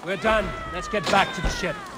We're done. Let's get back to the ship.